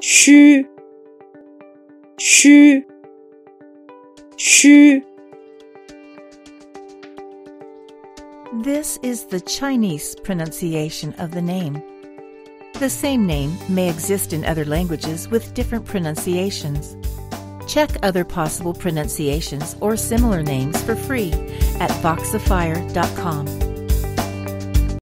虚虚虚 This is the Chinese pronunciation of the name. The same name may exist in other languages with different pronunciations. Check other possible pronunciations or similar names for free at Voxifier.com.